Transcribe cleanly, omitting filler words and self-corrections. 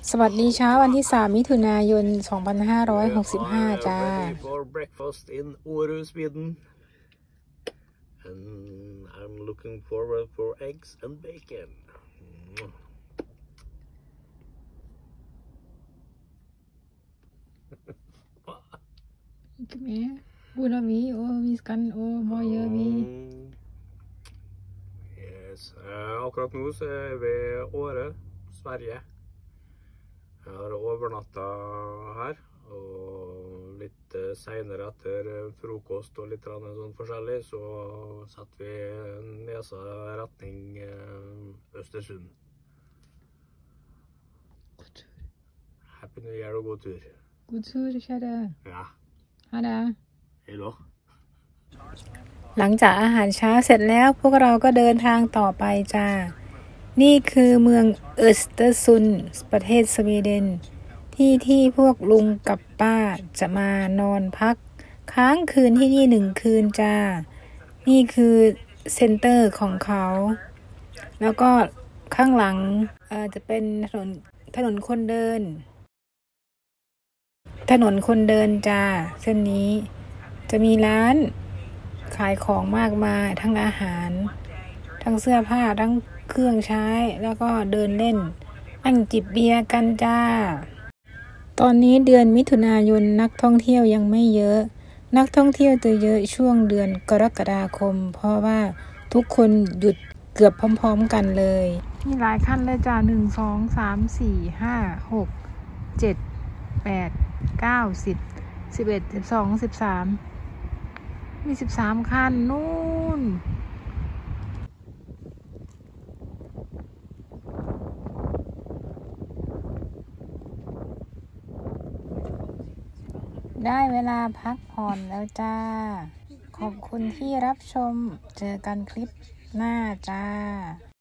สวัสดีเช้าวันที่3 มิถุนายน 2565 จ้า For breakfast in Åre, Sweden. And I'm looking forward for eggs and bacon. ก็แม่บุญมีโอมีกันโอมอเยอะมี Yes. Akkurat nå så er vi i Åre, Sverige. Jeg har overnatta her, og litt senere etter frokost og litt sånn forskjellig, så setter vi nesa retning Østersund. Happy New Year og god tur. God tur, kjære. Ja. Ha det. Hei da. หลังจากอาหารเช้าเสร็จแล้วพวกเราก็เดินทางต่อไปจ้านี่คือเมืองเอสเตอร์ซุนประเทศสวีเดนที่พวกลุงกับป้าจะมานอนพักค้างคืนที่นี่1 คืนจ้านี่คือเซ็นเตอร์ของเขาแล้วก็ข้างหลังจะเป็นถนนคนเดินจ้าเส้นนี้จะมีร้านขายของมากมายทั้งอาหารทั้งเสื้อผ้าทั้งเครื่องใช้แล้วก็เดินเล่นนั่งจิบเบียร์กันจ้าตอนนี้เดือนมิถุนายนนักท่องเที่ยวยังไม่เยอะนักท่องเที่ยวจะเยอะช่วงเดือนกรกฎาคมเพราะว่าทุกคนหยุดเกือบพร้อมๆกันเลยมีหลายขั้นเลยจ้า1 2 3 4 5 6 7 8 9 10 11 12 13มี13คันนู่นได้เวลาพักผ่อนแล้วจ้าขอบคุณที่รับชมเจอกันคลิปหน้าจ้า